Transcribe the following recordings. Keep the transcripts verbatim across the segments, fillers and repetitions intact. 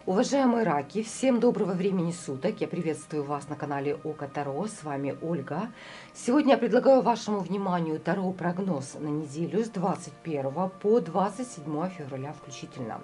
Уважаемые раки, всем доброго времени суток. Я приветствую вас на канале Око Таро. С вами Ольга. Сегодня я предлагаю вашему вниманию Таро прогноз на неделю с двадцать первого по двадцать седьмое февраля включительно.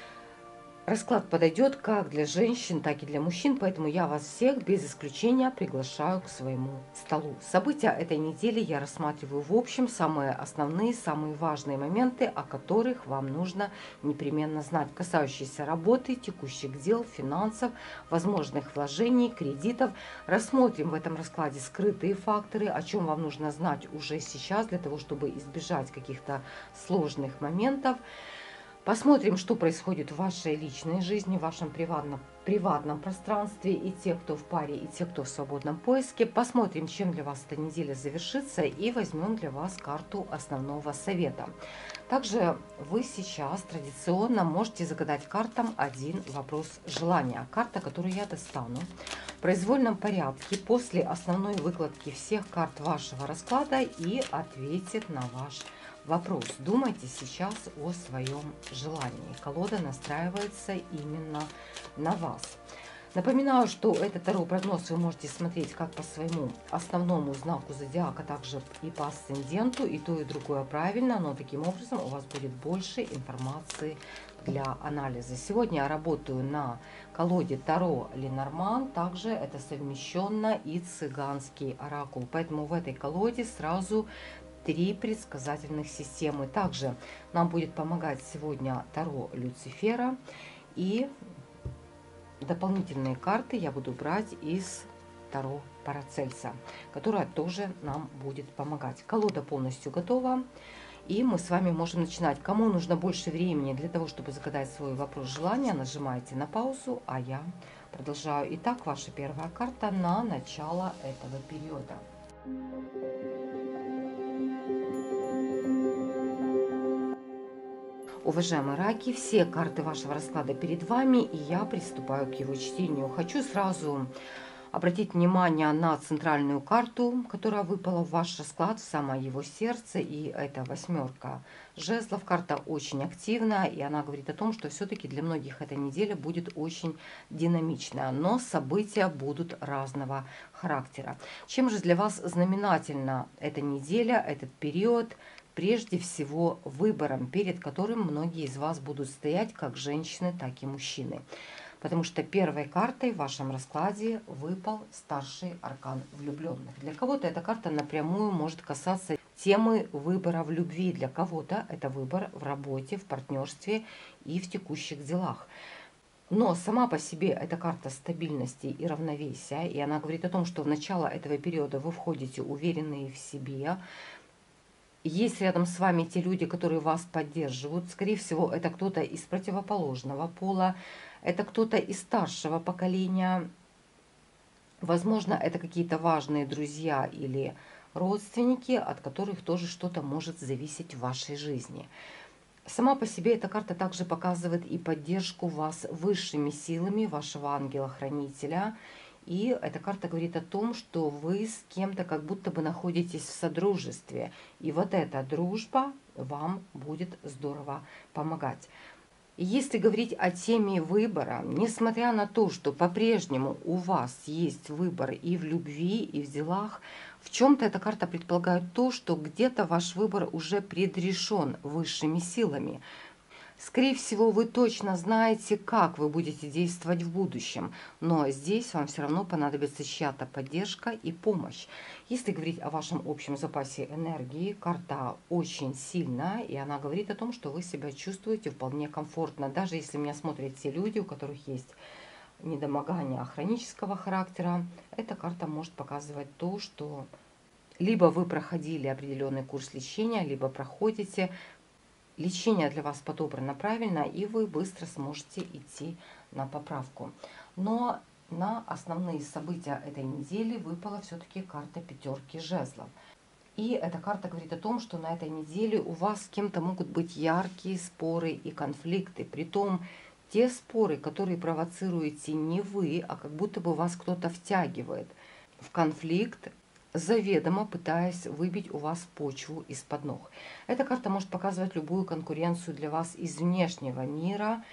Расклад подойдет как для женщин, так и для мужчин, поэтому я вас всех без исключения приглашаю к своему столу. События этой недели я рассматриваю в общем, самые основные, самые важные моменты, о которых вам нужно непременно знать, касающиеся работы, текущих дел, финансов, возможных вложений, кредитов. Рассмотрим в этом раскладе скрытые факторы, о чем вам нужно знать уже сейчас, для того, чтобы избежать каких-то сложных моментов. Посмотрим, что происходит в вашей личной жизни, в вашем приватном, приватном пространстве, и те, кто в паре, и те, кто в свободном поиске. Посмотрим, чем для вас эта неделя завершится, и возьмем для вас карту основного совета. Также вы сейчас традиционно можете загадать картам один вопрос желания. Карта, которую я достану в произвольном порядке после основной выкладки всех карт вашего расклада и ответит на ваш вопрос. Вопрос. Думайте сейчас о своем желании. Колода настраивается именно на вас. Напоминаю, что этот Таро прогноз вы можете смотреть как по своему основному знаку зодиака, также и по асценденту, и то, и другое правильно, но таким образом у вас будет больше информации для анализа. Сегодня я работаю на колоде Таро Ленорман, также это совмещенно и цыганский оракул, поэтому в этой колоде сразу три предсказательных системы. Также нам будет помогать сегодня Таро Люцифера, и дополнительные карты я буду брать из Таро Парацельса, которая тоже нам будет помогать. Колода полностью готова, и мы с вами можем начинать. Кому нужно больше времени для того, чтобы загадать свой вопрос желания, нажимайте на паузу, а я продолжаю. Итак, ваша первая карта на начало этого периода. Уважаемые раки, все карты вашего расклада перед вами, и я приступаю к его чтению. Хочу сразу обратить внимание на центральную карту, которая выпала в ваш расклад, в самое его сердце, и это восьмерка жезлов. Карта очень активная, и она говорит о том, что все-таки для многих эта неделя будет очень динамичная, но события будут разного характера. Чем же для вас знаменательна эта неделя, этот период? Прежде всего выбором, перед которым многие из вас будут стоять как женщины, так и мужчины. Потому что первой картой в вашем раскладе выпал старший аркан влюбленных. Для кого-то эта карта напрямую может касаться темы выбора в любви. Для кого-то это выбор в работе, в партнерстве и в текущих делах. Но сама по себе эта карта стабильности и равновесия. И она говорит о том, что в начало этого периода вы входите уверенные в себе. Есть рядом с вами те люди, которые вас поддерживают. Скорее всего, это кто-то из противоположного пола, это кто-то из старшего поколения. Возможно, это какие-то важные друзья или родственники, от которых тоже что-то может зависеть в вашей жизни. Сама по себе эта карта также показывает и поддержку вас высшими силами, вашего ангела-хранителя. И эта карта говорит о том, что вы с кем-то как будто бы находитесь в содружестве. И вот эта дружба вам будет здорово помогать. Если говорить о теме выбора, несмотря на то, что по-прежнему у вас есть выбор и в любви, и в делах, в чем-то эта карта предполагает то, что где-то ваш выбор уже предрешен высшими силами. Скорее всего, вы точно знаете, как вы будете действовать в будущем, но здесь вам все равно понадобится чья-то поддержка и помощь. Если говорить о вашем общем запасе энергии, карта очень сильная, и она говорит о том, что вы себя чувствуете вполне комфортно. Даже если меня смотрят те люди, у которых есть недомогание хронического характера, эта карта может показывать то, что либо вы проходили определенный курс лечения, либо проходите. Лечение для вас подобрано правильно, и вы быстро сможете идти на поправку. Но на основные события этой недели выпала все-таки карта пятерки жезлов. И эта карта говорит о том, что на этой неделе у вас с кем-то могут быть яркие споры и конфликты. Притом те споры, которые провоцируете не вы, а как будто бы вас кто-то втягивает в конфликт, заведомо пытаясь выбить у вас почву из-под ног. Эта карта может показывать любую конкуренцию для вас из внешнего мира,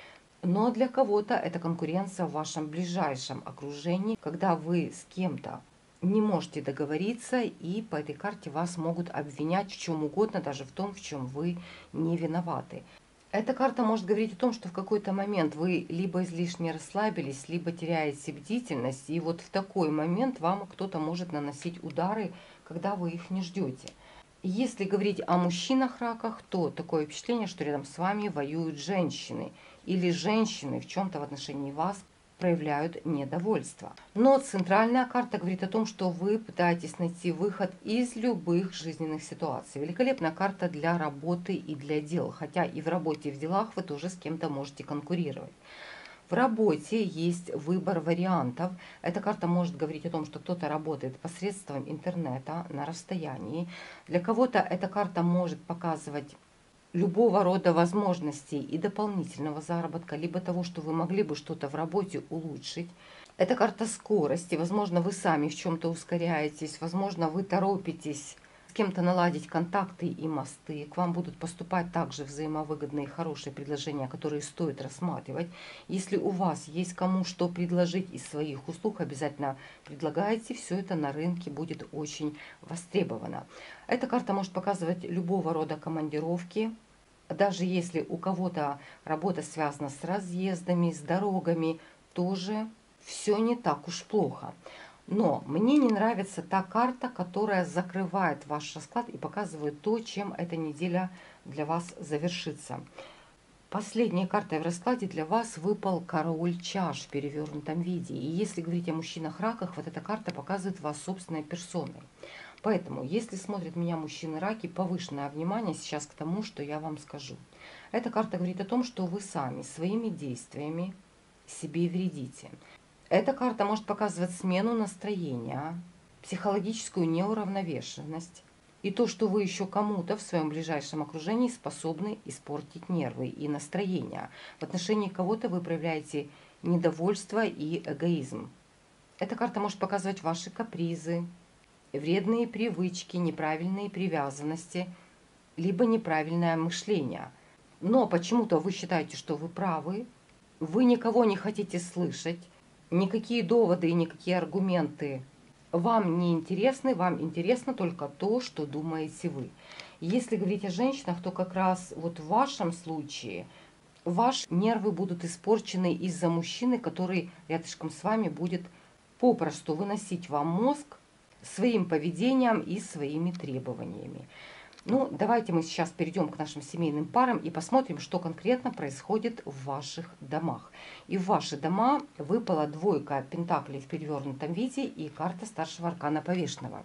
Но для кого-то это конкуренция в вашем ближайшем окружении, когда вы с кем-то не можете договориться, и по этой карте вас могут обвинять в чем угодно, даже в том, в чем вы не виноваты. Эта карта может говорить о том, что в какой-то момент вы либо излишне расслабились, либо теряете бдительность, и вот в такой момент вам кто-то может наносить удары, когда вы их не ждете. Если говорить о мужчинах-раках, то такое впечатление, что рядом с вами воюют женщины, или женщины в чем-то в отношении вас проявляют недовольство. Но центральная карта говорит о том, что вы пытаетесь найти выход из любых жизненных ситуаций. Великолепная карта для работы и для дел, хотя и в работе, и в делах вы тоже с кем-то можете конкурировать. В работе есть выбор вариантов. Эта карта может говорить о том, что кто-то работает посредством интернета на расстоянии. Для кого-то эта карта может показывать любого рода возможностей и дополнительного заработка, либо того, что вы могли бы что-то в работе улучшить. Это карта скорости. Возможно, вы сами в чем-то ускоряетесь, возможно, вы торопитесь с кем-то наладить контакты и мосты. К вам будут поступать также взаимовыгодные хорошие предложения, которые стоит рассматривать. Если у вас есть кому что предложить из своих услуг, обязательно предлагайте. Все это на рынке будет очень востребовано. Эта карта может показывать любого рода командировки. Даже если у кого-то работа связана с разъездами, с дорогами, тоже все не так уж плохо. Но мне не нравится та карта, которая закрывает ваш расклад и показывает то, чем эта неделя для вас завершится. Последней картой в раскладе для вас выпал король чаш в перевернутом виде. И если говорить о мужчинах-раках, вот эта карта показывает вас собственной персоной. Поэтому, если смотрят меня мужчины-раки, повышенное внимание сейчас к тому, что я вам скажу. Эта карта говорит о том, что вы сами своими действиями себе вредите. Эта карта может показывать смену настроения, психологическую неуравновешенность и то, что вы еще кому-то в своем ближайшем окружении способны испортить нервы и настроение. В отношении кого-то вы проявляете недовольство и эгоизм. Эта карта может показывать ваши капризы, вредные привычки, неправильные привязанности, либо неправильное мышление. Но почему-то вы считаете, что вы правы, вы никого не хотите слышать, никакие доводы и никакие аргументы вам не интересны, вам интересно только то, что думаете вы. Если говорить о женщинах, то как раз вот в вашем случае ваши нервы будут испорчены из-за мужчины, который рядышком с вами будет попросту выносить вам мозг своим поведением и своими требованиями. Ну, давайте мы сейчас перейдем к нашим семейным парам и посмотрим, что конкретно происходит в ваших домах. И в ваши дома выпала двойка пентаклей в перевернутом виде и карта старшего аркана повешенного.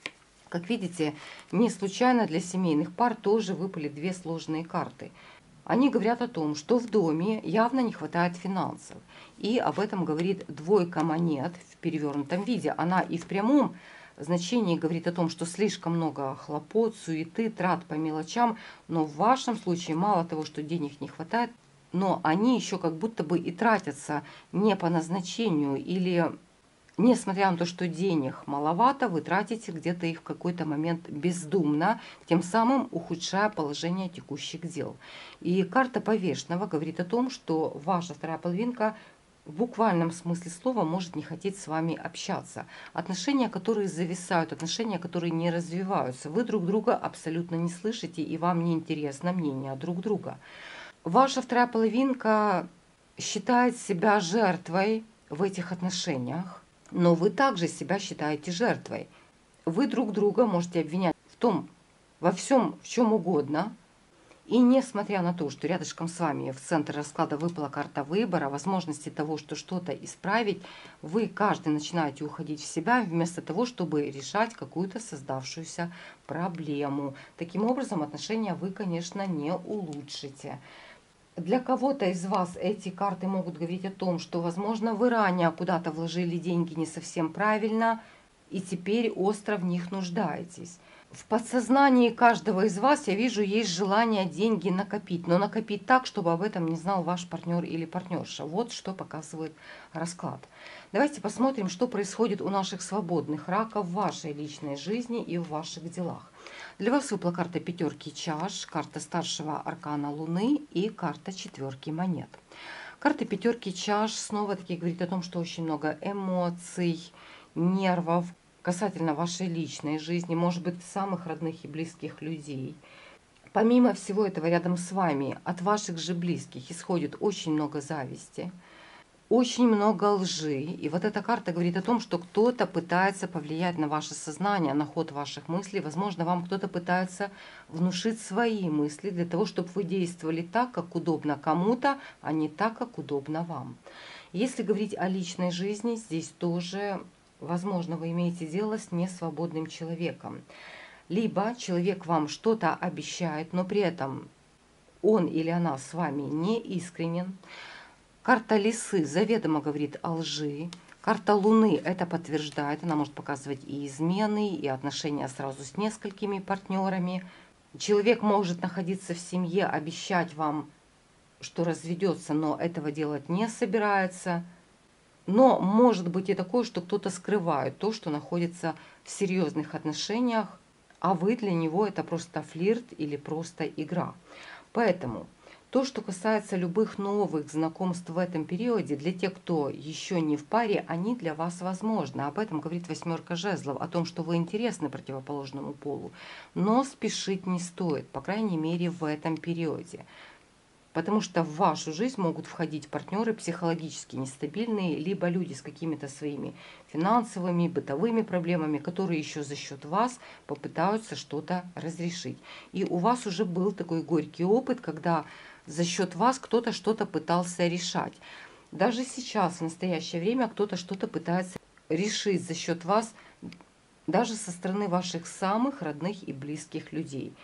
Как видите, не случайно для семейных пар тоже выпали две сложные карты. Они говорят о том, что в доме явно не хватает финансов. И об этом говорит двойка монет в перевернутом виде. Она и в прямом значение говорит о том, что слишком много хлопот, суеты, трат по мелочам, но в вашем случае мало того, что денег не хватает, но они еще как будто бы и тратятся не по назначению, или несмотря на то, что денег маловато, вы тратите где-то их в какой-то момент бездумно, тем самым ухудшая положение текущих дел. И карта повешенного говорит о том, что ваша вторая половинка в буквальном смысле слова может не хотеть с вами общаться. Отношения, которые зависают, отношения, которые не развиваются. Вы друг друга абсолютно не слышите, и вам не интересно мнение друг друга. Ваша вторая половинка считает себя жертвой в этих отношениях, но вы также себя считаете жертвой. Вы друг друга можете обвинять в том, во всем, в чем угодно. И несмотря на то, что рядышком с вами в центр расклада выпала карта выбора, возможности того, что что-то исправить, вы каждый начинаете уходить в себя вместо того, чтобы решать какую-то создавшуюся проблему. Таким образом, отношения вы, конечно, не улучшите. Для кого-то из вас эти карты могут говорить о том, что, возможно, вы ранее куда-то вложили деньги не совсем правильно, и теперь остро в них нуждаетесь. В подсознании каждого из вас, я вижу, есть желание деньги накопить, но накопить так, чтобы об этом не знал ваш партнер или партнерша. Вот что показывает расклад. Давайте посмотрим, что происходит у наших свободных раков в вашей личной жизни и в ваших делах. Для вас выпала карта пятерки чаш, карта старшего аркана Луны и карта четверки монет. Карта пятерки чаш снова-таки говорит о том, что очень много эмоций, нервов касательно вашей личной жизни, может быть, самых родных и близких людей. Помимо всего этого, рядом с вами от ваших же близких исходит очень много зависти, очень много лжи. И вот эта карта говорит о том, что кто-то пытается повлиять на ваше сознание, на ход ваших мыслей. Возможно, вам кто-то пытается внушить свои мысли для того, чтобы вы действовали так, как удобно кому-то, а не так, как удобно вам. Если говорить о личной жизни, здесь тоже, возможно, вы имеете дело с несвободным человеком. Либо человек вам что-то обещает, но при этом он или она с вами не искренен. Карта лисы заведомо говорит о лжи. Карта луны это подтверждает. Она может показывать и измены, и отношения сразу с несколькими партнерами. Человек может находиться в семье, обещать вам, что разведется, но этого делать не собирается. Но может быть и такое, что кто-то скрывает то, что находится в серьезных отношениях, а вы для него это просто флирт или просто игра. Поэтому то, что касается любых новых знакомств в этом периоде, для тех, кто еще не в паре, они для вас возможны. Об этом говорит восьмерка жезлов, о том, что вы интересны противоположному полу. Но спешить не стоит, по крайней мере в этом периоде. Потому что в вашу жизнь могут входить партнеры психологически нестабильные, либо люди с какими-то своими финансовыми, бытовыми проблемами, которые еще за счет вас попытаются что-то разрешить. И у вас уже был такой горький опыт, когда за счет вас кто-то что-то пытался решать. Даже сейчас, в настоящее время, кто-то что-то пытается решить за счет вас, даже со стороны ваших самых родных и близких людей.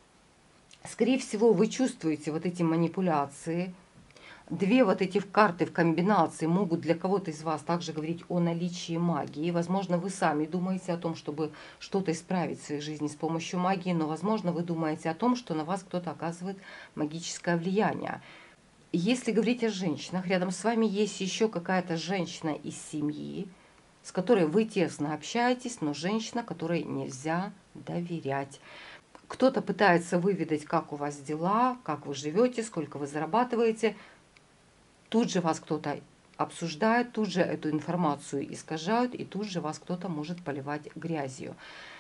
Скорее всего, вы чувствуете вот эти манипуляции. Две вот эти карты в комбинации могут для кого-то из вас также говорить о наличии магии. Возможно, вы сами думаете о том, чтобы что-то исправить в своей жизни с помощью магии, но, возможно, вы думаете о том, что на вас кто-то оказывает магическое влияние. Если говорить о женщинах, рядом с вами есть еще какая-то женщина из семьи, с которой вы тесно общаетесь, но женщина, которой нельзя доверять. Кто-то пытается выведать, как у вас дела, как вы живете, сколько вы зарабатываете. Тут же вас кто-то обсуждает, тут же эту информацию искажают, и тут же вас кто-то может поливать грязью.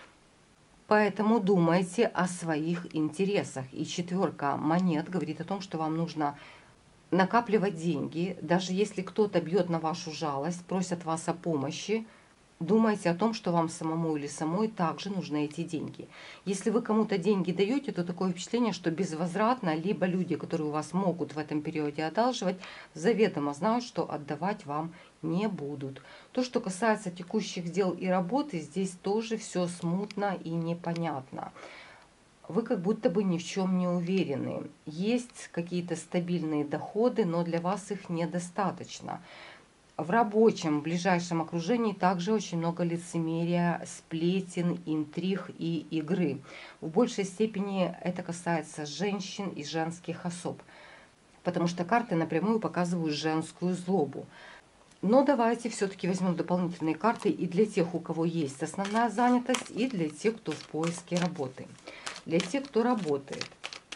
Поэтому думайте о своих интересах. И четверка монет говорит о том, что вам нужно накапливать деньги. Даже если кто-то бьет на вашу жалость, просят вас о помощи, думайте о том, что вам самому или самой также нужны эти деньги. Если вы кому-то деньги даете, то такое впечатление, что безвозвратно, либо люди, которые у вас могут в этом периоде одалживать, заведомо знают, что отдавать вам не будут. То, что касается текущих дел и работы, здесь тоже все смутно и непонятно. Вы как будто бы ни в чем не уверены. Есть какие-то стабильные доходы, но для вас их недостаточно. В рабочем, ближайшем окружении также очень много лицемерия, сплетен, интриг и игры. В большей степени это касается женщин и женских особ, потому что карты напрямую показывают женскую злобу. Но давайте все-таки возьмем дополнительные карты и для тех, у кого есть основная занятость, и для тех, кто в поиске работы. Для тех, кто работает.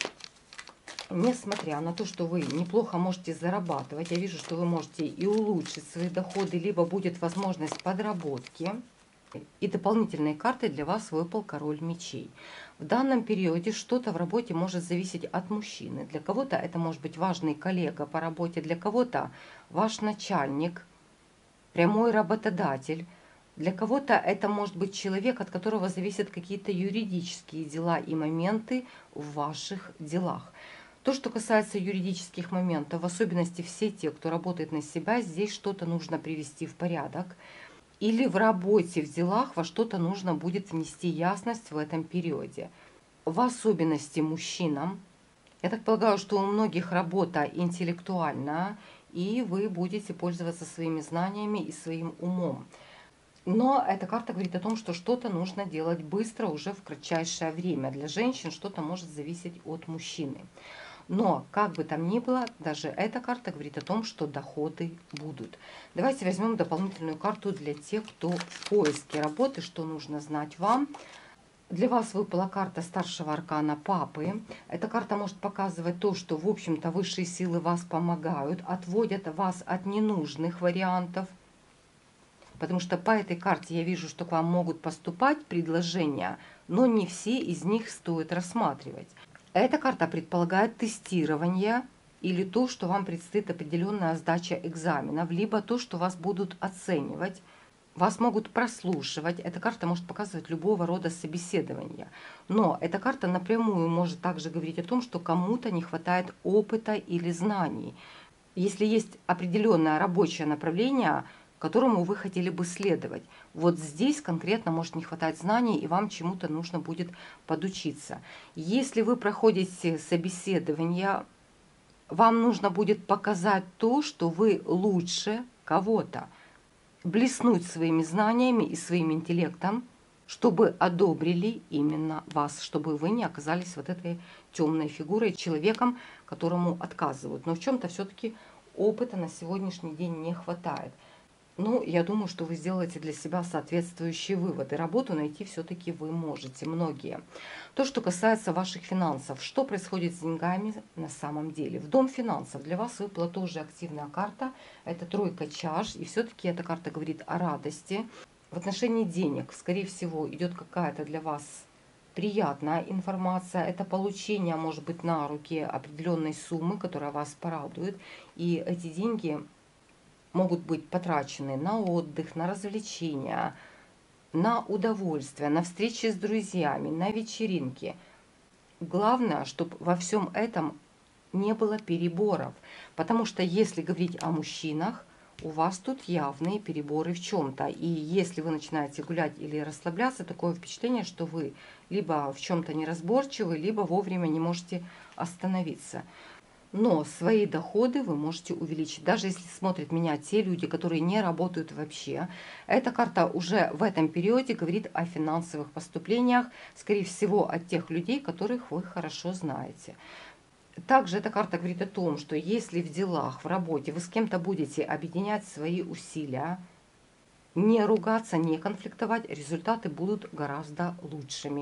Несмотря на то, что вы неплохо можете зарабатывать, я вижу, что вы можете и улучшить свои доходы, либо будет возможность подработки. И дополнительные карты для вас выпал король мечей. В данном периоде что-то в работе может зависеть от мужчины. Для кого-то это может быть важный коллега по работе, для кого-то ваш начальник, прямой работодатель. Для кого-то это может быть человек, от которого зависят какие-то юридические дела и моменты в ваших делах. То, что касается юридических моментов, в особенности все те, кто работает на себя, здесь что-то нужно привести в порядок. Или в работе, в делах во что-то нужно будет внести ясность в этом периоде. В особенности мужчинам. Я так полагаю, что у многих работа интеллектуальная, и вы будете пользоваться своими знаниями и своим умом. Но эта карта говорит о том, что что-то нужно делать быстро, уже в кратчайшее время. Для женщин что-то может зависеть от мужчины. Но, как бы там ни было, даже эта карта говорит о том, что доходы будут. Давайте возьмем дополнительную карту для тех, кто в поиске работы, что нужно знать вам. Для вас выпала карта старшего аркана Папы. Эта карта может показывать то, что, в общем-то, высшие силы вас помогают, отводят вас от ненужных вариантов. Потому что по этой карте я вижу, что к вам могут поступать предложения, но не все из них стоит рассматривать. Эта карта предполагает тестирование или то, что вам предстоит определенная сдача экзаменов, либо то, что вас будут оценивать. Вас могут прослушивать. Эта карта может показывать любого рода собеседования. Но эта карта напрямую может также говорить о том, что кому-то не хватает опыта или знаний. Если есть определенное рабочее направление, которому вы хотели бы следовать, вот здесь конкретно может не хватать знаний, и вам чему-то нужно будет подучиться. Если вы проходите собеседование, вам нужно будет показать то, что вы лучше кого-то, блеснуть своими знаниями и своим интеллектом, чтобы одобрили именно вас, чтобы вы не оказались вот этой темной фигурой, человеком, которому отказывают. Но в чем-то все-таки опыта на сегодняшний день не хватает. Ну, я думаю, что вы сделаете для себя соответствующие выводы. Работу найти все-таки вы можете, многие. То, что касается ваших финансов. Что происходит с деньгами на самом деле? В дом финансов для вас выпала тоже активная карта. Это тройка чаш. И все-таки эта карта говорит о радости. В отношении денег, скорее всего, идет какая-то для вас приятная информация. Это получение, может быть, на руки определенной суммы, которая вас порадует. И эти деньги могут быть потрачены на отдых, на развлечения, на удовольствие, на встречи с друзьями, на вечеринки. Главное, чтобы во всем этом не было переборов. Потому что если говорить о мужчинах, у вас тут явные переборы в чем-то. И если вы начинаете гулять или расслабляться, такое впечатление, что вы либо в чем-то неразборчивы, либо вовремя не можете остановиться. Но свои доходы вы можете увеличить. Даже если смотрят меня те люди, которые не работают вообще. Эта карта уже в этом периоде говорит о финансовых поступлениях, скорее всего, от тех людей, которых вы хорошо знаете. Также эта карта говорит о том, что если в делах, в работе вы с кем-то будете объединять свои усилия, не ругаться, не конфликтовать, результаты будут гораздо лучшими.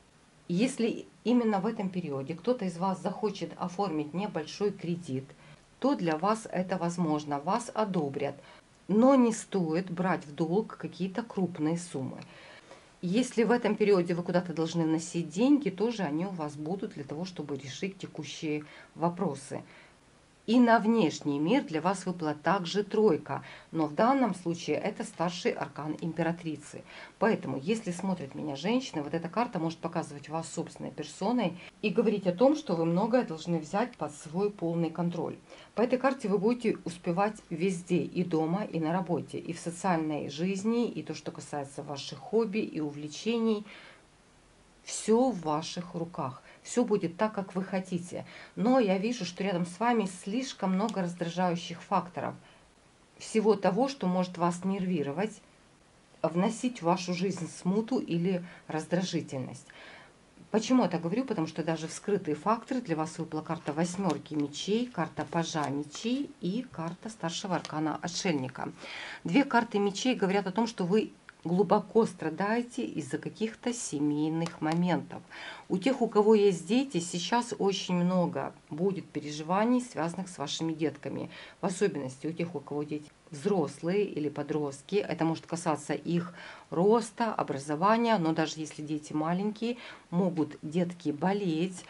Если именно в этом периоде кто-то из вас захочет оформить небольшой кредит, то для вас это возможно, вас одобрят. Но не стоит брать в долг какие-то крупные суммы. Если в этом периоде вы куда-то должны вносить деньги, тоже они у вас будут для того, чтобы решить текущие вопросы. И на внешний мир для вас выпала также тройка, но в данном случае это старший аркан императрицы. Поэтому, если смотрят меня женщины, вот эта карта может показывать вас собственной персоной и говорить о том, что вы многое должны взять под свой полный контроль. По этой карте вы будете успевать везде, и дома, и на работе, и в социальной жизни, и то, что касается ваших хобби и увлечений. Все в ваших руках. Все будет так, как вы хотите. Но я вижу, что рядом с вами слишком много раздражающих факторов. Всего того, что может вас нервировать, вносить в вашу жизнь смуту или раздражительность. Почему я так говорю? Потому что даже вскрытые факторы для вас выпала карта восьмерки мечей, карта пажа мечей и карта старшего аркана отшельника. Две карты мечей говорят о том, что вы глубоко страдаете из-за каких-то семейных моментов. У тех, у кого есть дети, сейчас очень много будет переживаний, связанных с вашими детками. В особенности у тех, у кого дети взрослые или подростки. Это может касаться их роста, образования, но даже если дети маленькие, могут детки болеть.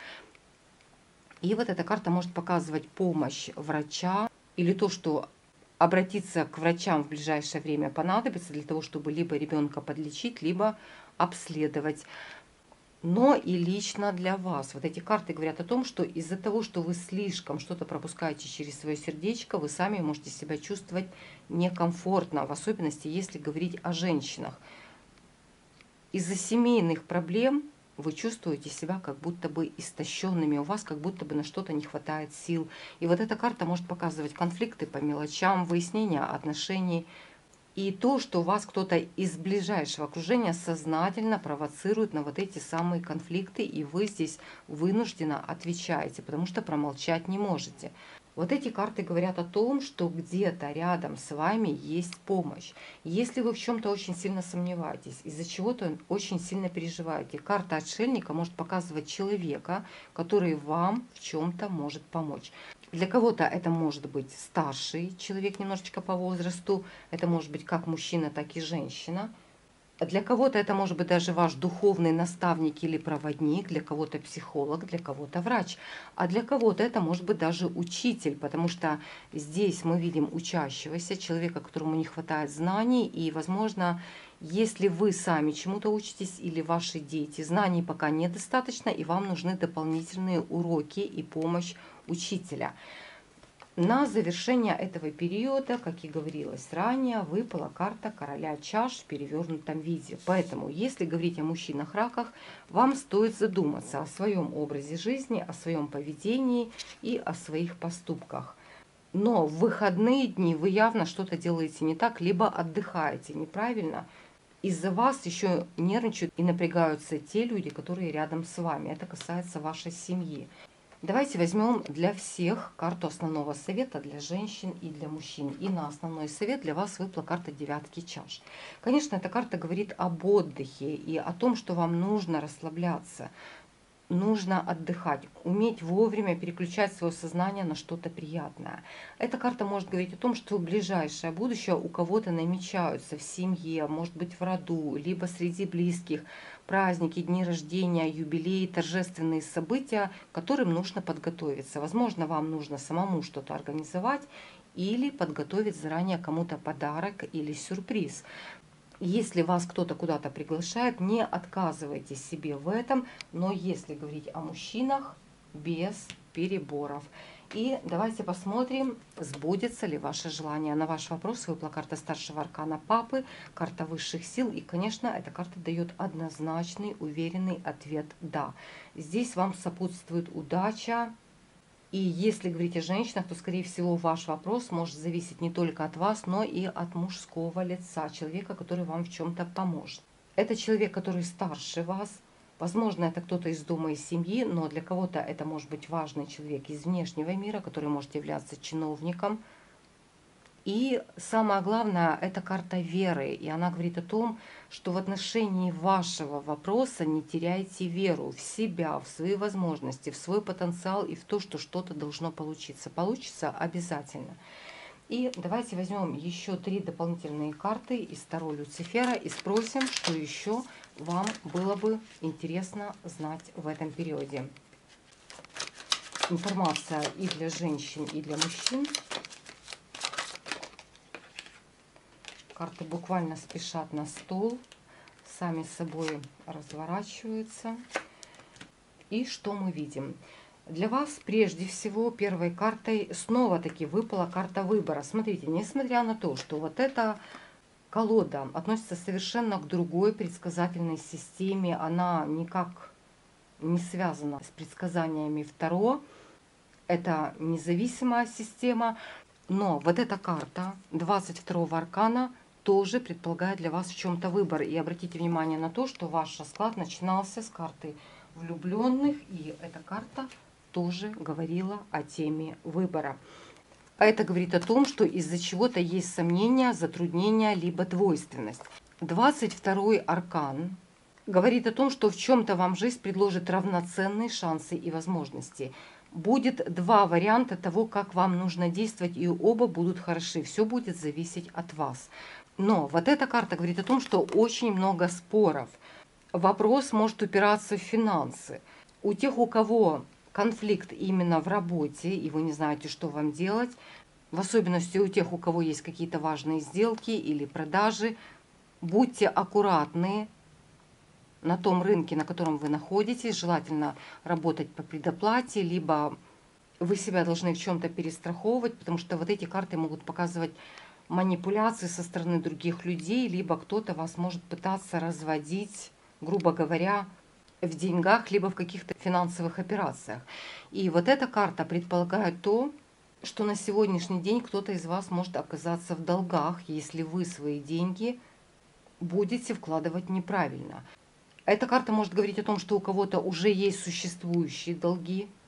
И вот эта карта может показывать помощь врача или то, что обратиться к врачам в ближайшее время понадобится для того, чтобы либо ребенка подлечить, либо обследовать. Но и лично для вас. Вот эти карты говорят о том, что из-за того, что вы слишком что-то пропускаете через свое сердечко, вы сами можете себя чувствовать некомфортно, в особенности, если говорить о женщинах. Из-за семейных проблем вы чувствуете себя как будто бы истощенными, у вас как будто бы на что-то не хватает сил. И вот эта карта может показывать конфликты по мелочам, выяснение отношений. И то, что вас кто-то из ближайшего окружения сознательно провоцирует на вот эти самые конфликты, и вы здесь вынужденно отвечаете, потому что промолчать не можете. Вот эти карты говорят о том, что где-то рядом с вами есть помощь. Если вы в чем-то очень сильно сомневаетесь, из-за чего-то очень сильно переживаете, карта отшельника может показывать человека, который вам в чем-то может помочь. Для кого-то это может быть старший человек немножечко по возрасту, это может быть как мужчина, так и женщина. Для кого-то это может быть даже ваш духовный наставник или проводник, для кого-то психолог, для кого-то врач, а для кого-то это может быть даже учитель, потому что здесь мы видим учащегося человека, которому не хватает знаний, и, возможно, если вы сами чему-то учитесь или ваши дети, знаний пока недостаточно, и вам нужны дополнительные уроки и помощь учителя. На завершение этого периода, как и говорилось ранее, выпала карта короля чаш в перевернутом виде. Поэтому, если говорить о мужчинах-раках, вам стоит задуматься о своем образе жизни, о своем поведении и о своих поступках. Но в выходные дни вы явно что-то делаете не так, либо отдыхаете неправильно. Из-за вас еще нервничают и напрягаются те люди, которые рядом с вами. Это касается вашей семьи. Давайте возьмем для всех карту основного совета для женщин и для мужчин. И на основной совет для вас выпала карта девятки чаш. Конечно, эта карта говорит об отдыхе и о том, что вам нужно расслабляться, нужно отдыхать, уметь вовремя переключать свое сознание на что-то приятное. Эта карта может говорить о том, что в ближайшее будущее у кого-то намечаются в семье, может быть в роду, либо среди близких праздники, дни рождения, юбилеи, торжественные события, к которым нужно подготовиться. Возможно, вам нужно самому что-то организовать или подготовить заранее кому-то подарок или сюрприз. Если вас кто-то куда-то приглашает, не отказывайте себе в этом, но если говорить о мужчинах, без переборов. И давайте посмотрим, сбудется ли ваше желание. На ваш вопрос выпала карта старшего аркана Папы, карта высших сил. И, конечно, эта карта дает однозначный, уверенный ответ «да». Здесь вам сопутствует удача. И если говорить о женщинах, то, скорее всего, ваш вопрос может зависеть не только от вас, но и от мужского лица, человека, который вам в чем-то поможет. Это человек, который старше вас. Возможно, это кто-то из дома, из семьи, но для кого-то это может быть важный человек из внешнего мира, который может являться чиновником. И самое главное, это карта веры, и она говорит о том, что в отношении вашего вопроса не теряйте веру в себя, в свои возможности, в свой потенциал и в то, что что-то должно получиться. Получится обязательно. И давайте возьмем еще три дополнительные карты из Таро Люцифера и спросим, что еще вам было бы интересно знать в этом периоде. Информация и для женщин, и для мужчин. Карты буквально спешат на стол, сами собой разворачиваются. И что мы видим? Для вас прежде всего первой картой снова-таки выпала карта выбора. Смотрите, несмотря на то, что вот эта колода относится совершенно к другой предсказательной системе, она никак не связана с предсказаниями в Таро, это независимая система, но вот эта карта двадцать второго аркана тоже предполагает для вас в чем-то выбор. И обратите внимание на то, что ваш расклад начинался с карты влюбленных, и эта карта тоже говорила о теме выбора. А это говорит о том, что из-за чего-то есть сомнения, затруднения, либо двойственность. двадцать второй аркан говорит о том, что в чем-то вам жизнь предложит равноценные шансы и возможности. Будет два варианта того, как вам нужно действовать, и оба будут хороши. Все будет зависеть от вас. Но вот эта карта говорит о том, что очень много споров. Вопрос может упираться в финансы. У тех, у кого конфликт именно в работе, и вы не знаете, что вам делать, в особенности у тех, у кого есть какие-то важные сделки или продажи, будьте аккуратны на том рынке, на котором вы находитесь. Желательно работать по предоплате, либо вы себя должны в чем-то перестраховывать, потому что вот эти карты могут показывать манипуляции со стороны других людей, либо кто-то вас может пытаться разводить, грубо говоря, в деньгах, либо в каких-то финансовых операциях. И вот эта карта предполагает то, что на сегодняшний день кто-то из вас может оказаться в долгах, если вы свои деньги будете вкладывать неправильно. Эта карта может говорить о том, что у кого-то уже есть существующие долги,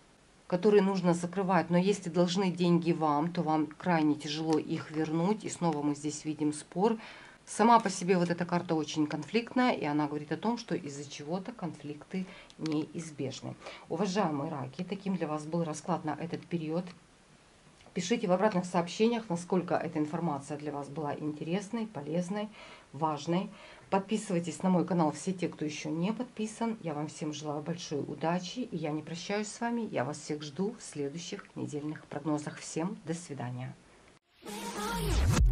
которые нужно закрывать. Но если должны деньги вам, то вам крайне тяжело их вернуть. И снова мы здесь видим спор. Сама по себе вот эта карта очень конфликтная, и она говорит о том, что из-за чего-то конфликты неизбежны. Уважаемые раки, таким для вас был расклад на этот период. Пишите в обратных сообщениях, насколько эта информация для вас была интересной, полезной, важной. Подписывайтесь на мой канал все те, кто еще не подписан. Я вам всем желаю большой удачи, и я не прощаюсь с вами. Я вас всех жду в следующих недельных прогнозах. Всем до свидания.